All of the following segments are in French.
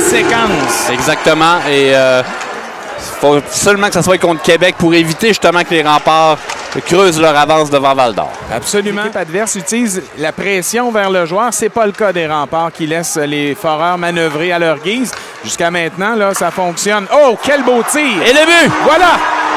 séquence. Exactement. Et il faut seulement que ça soit contre Québec pour éviter justement que les Remparts creusent leur avance devant Val-d'Or. Absolument. L'équipe adverse utilise la pression vers le joueur. C'est pas le cas des Remparts qui laissent les Foreurs manœuvrer à leur guise. Jusqu'à maintenant, là, ça fonctionne. Oh, quel beau tir! Et le but! Voilà!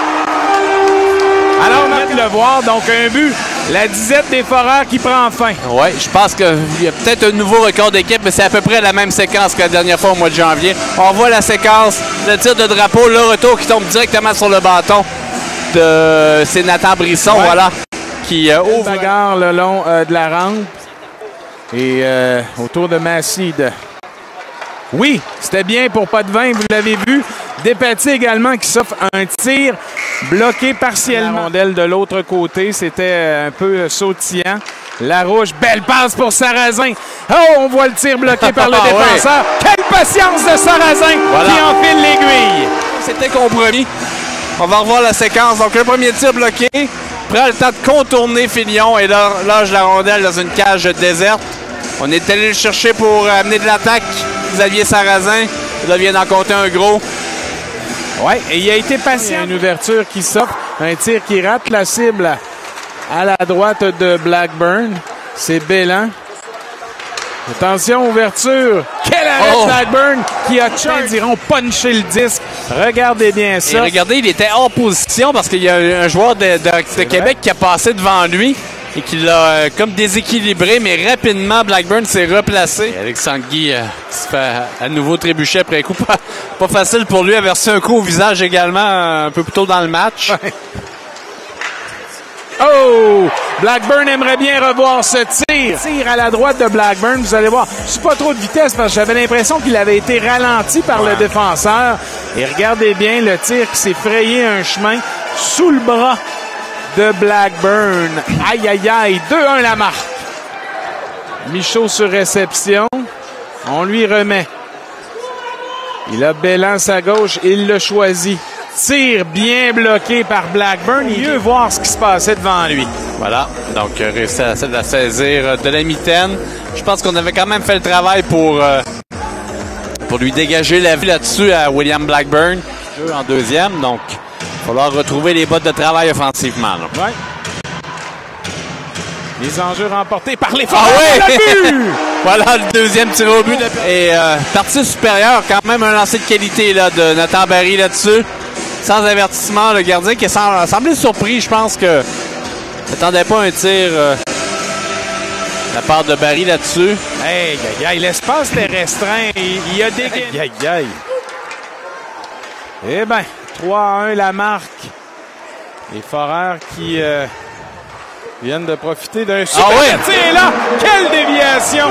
Alors, on vient de le voir. Donc, un but. La disette des Foreurs qui prend fin. Oui, je pense qu'il y a peut-être un nouveau record d'équipe, mais c'est à peu près la même séquence que la dernière fois au mois de janvier. On voit la séquence, le tir de drapeau, le retour qui tombe directement sur le bâton. C'est Nathan Brisson, voilà, qui ouvre. Bagarre le long de la rampe. Et autour de Masside. Oui, c'était bien pour pas de vin, vous l'avez vu. Despatie également qui s'offre un tir bloqué partiellement. La rondelle de l'autre côté, c'était un peu sautillant. Larouche, belle passe pour Sarrazin. Oh, on voit le tir bloqué par le défenseur. Oui. Quelle patience de Sarrazin qui enfile l'aiguille. C'était compromis. On va revoir la séquence. Donc, le premier tir bloqué. Prend le temps de contourner Filion et lâche la rondelle dans une cage déserte. On est allé le chercher pour amener de l'attaque. Xavier Sarrazin. Là, vient d'en compter un gros. Oui, et il a été patient. Une ouverture qui s'offre. Un tir qui rate la cible à la droite de Blackburn. C'est Bellan. Attention, ouverture. Quel arrêt Blackburn qui a, diront, punché le disque. Regardez bien ça. Et regardez, il était hors position parce qu'il y a un joueur de Québec qui a passé devant lui et qui l'a comme déséquilibré, mais rapidement, Blackburn s'est replacé. Et Alexandre Guy se fait à nouveau trébucher après un coup. Pas facile pour lui, a versé un coup au visage également un peu plus tôt dans le match. Ouais. Oh! Blackburn aimerait bien revoir ce tir. Tir à la droite de Blackburn, vous allez voir. C'est pas trop de vitesse parce que j'avais l'impression qu'il avait été ralenti par le défenseur. Et regardez bien le tir qui s'est frayé un chemin sous le bras de Blackburn. Aïe, aïe, aïe. 2-1 la marque. Michaud sur réception. On lui remet. Il a Bellan à gauche. Il le choisit. Tir bien bloqué par Blackburn. Il veut voir ce qui se passait devant lui. Voilà. Donc, réussi à la saisir de la mitaine. Je pense qu'on avait quand même fait le travail pour lui dégager la vie là-dessus à William Blackburn. En deuxième. Donc, il va falloir retrouver les bottes de travail offensivement. Ouais. Les enjeux remportés par les Foreurs. Ah oui! Voilà le deuxième tir au but. Et partie supérieure, quand même un lancer de qualité là, de Nathan Barry là-dessus. Sans avertissement, le gardien qui semblait surpris. Je pense que n'attendait pas un tir de la part de Barry là-dessus. Hey, l'espace était restreint. Il y a des... Aïe. Eh bien, 3-1 la marque. Les Foreurs qui viennent de profiter d'un super tir là. Quelle déviation!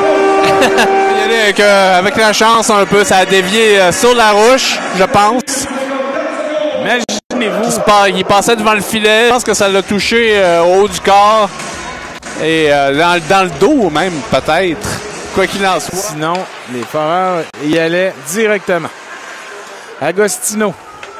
Avec la chance un peu, ça a dévié sur la roche, je pense. Imaginez-vous. Il passait devant le filet. Je pense que ça l'a touché au haut du corps. Et dans le dos même, peut-être. Quoi qu'il en soit. Sinon, les Foreurs y allaient directement. Agostino.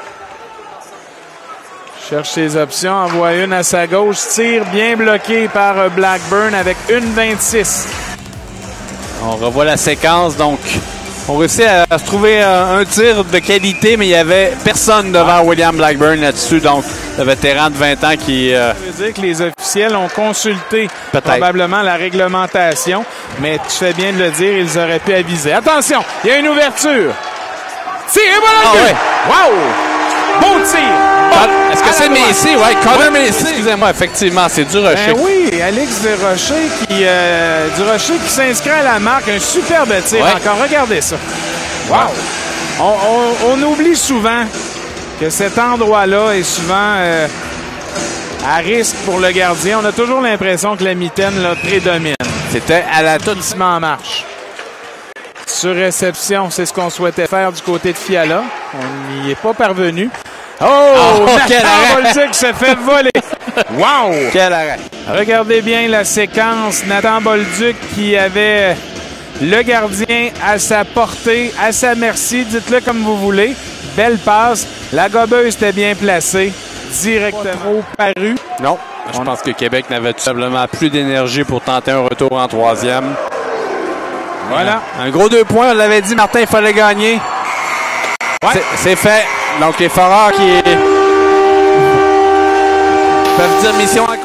Cherche ses options, envoie une à sa gauche. Tir bien bloqué par Blackburn avec 1,26. On revoit la séquence, donc on réussit à se trouver un tir de qualité, mais il n'y avait personne devant William Blackburn là-dessus, donc le vétéran de 20 ans qui... Ça veut dire que les officiels ont consulté probablement la réglementation, mais tu fais bien de le dire, ils auraient pu aviser. Attention, il y a une ouverture. Tir et voilà le but! Wow! Beau tir! Est-ce que c'est Messi? Oui, Connor Messi. Excusez-moi, effectivement, c'est Durocher. Oui, Alex Durocher qui s'inscrit à la marque. Un superbe tir encore. Regardez ça. Wow! On oublie souvent que cet endroit-là est souvent à risque pour le gardien. On a toujours l'impression que la mitaine là, prédomine. C'était à la toute en marche. Sur réception, c'est ce qu'on souhaitait faire du côté de Fiala. On n'y est pas parvenu. Quel arrêt! Bolduc se fait voler. Wow! Quel arrêt! Regardez bien la séquence. Nathan Bolduc qui avait le gardien à sa portée, à sa merci. Dites-le comme vous voulez. Belle passe. La gobeuse était bien placée. Directement au paru. Non. Je pense que Québec n'avait tout simplement plus d'énergie pour tenter un retour en troisième. Voilà. Un gros 2 points. On l'avait dit, Martin, il fallait gagner. Ouais. C'est fait. Donc, les Foreurs qui peuvent dire mission